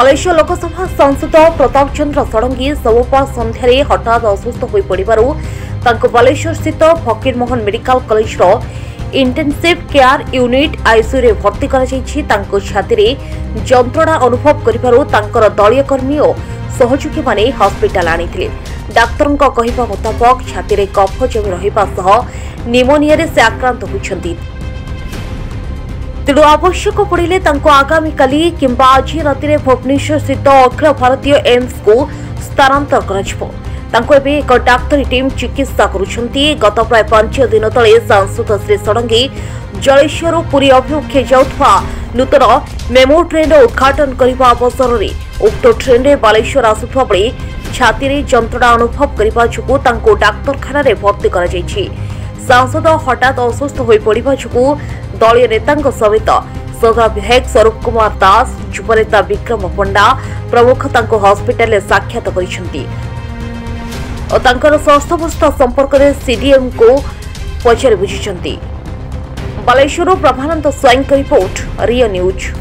बालेश्वर लोकसभा सांसद प्रताप चंद्र षडंगी सोमवार संध्यारे हठात असुस्थ हो पड़ू बालेश्वर स्थित Fakirmohan medical college intensive care unit ICU रे भर्ती कर छाती जंत्रणा अनुभव कर दलीय कर्मी और सहयोगी माने हॉस्पिटल आनी डाक्तर कहवा मुताबक छाती कफ जमी रहा निमोनिया से आक्रांत होती तेणु आवश्यक पड़े आगामी काली किंबा आज राति भुवनेश्वर स्थित अखिल भारतीय एम्स को स्थानांतर कर एक डाक्तरी टीम चिकित्सा करुछंती। गत प्राय 5 दिन तले सांसद श्री षडंगी जलेश्वर पुरी अभिमुखे जाउथवा नूतन मेमो ट्रेन उद्घाटन करने अवसर में उक्त ट्रेन में बालेश्वर आसुवा बेले छाती जंत्रणा अनुभव करने जो डाक्तरखाना भर्ती कर सांसद हठात असुस्थ हो पड़ा जो दलीय नेता समेत सदर विधायक स्वरूप कुमार दास युवनेता विक्रम पंडा प्रमुख हॉस्पिटल साक्षात कर स्वास्थ्यावस्था संपर्क में सीडीएम को पचारि बुझिछंती। बालेश्वर प्रभानंद स्वाईं रिपोर्ट रिया न्यूज।